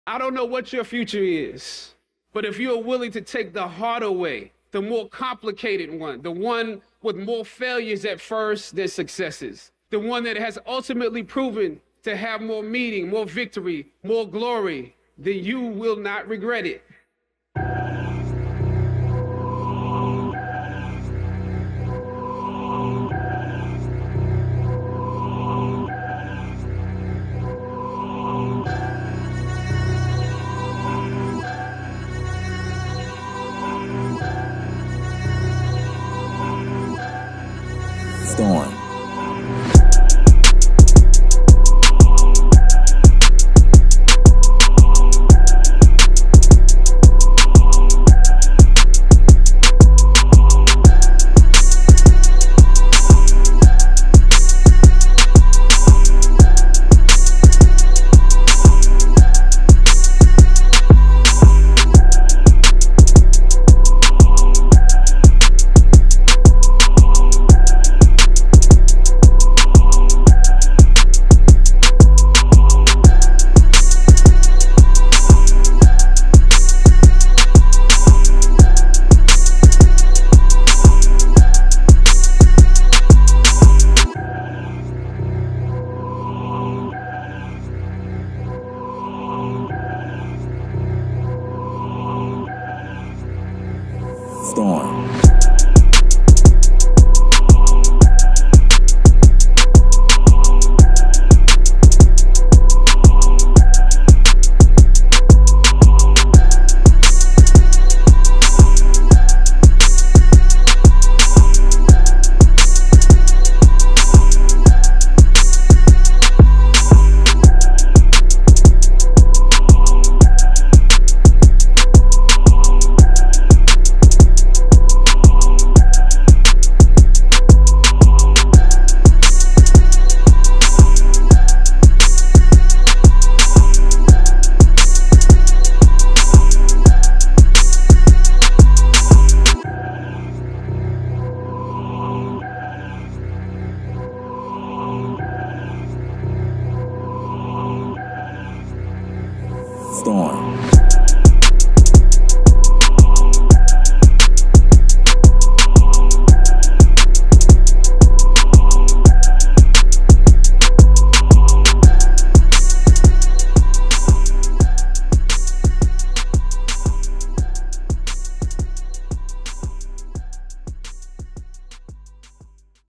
I don't know what your future is, but if you're willing to take the harder way, the more complicated one, the one with more failures at first than successes, the one that has ultimately proven to have more meaning, more victory, more glory, then you will not regret it. Storm. Storm. Storm.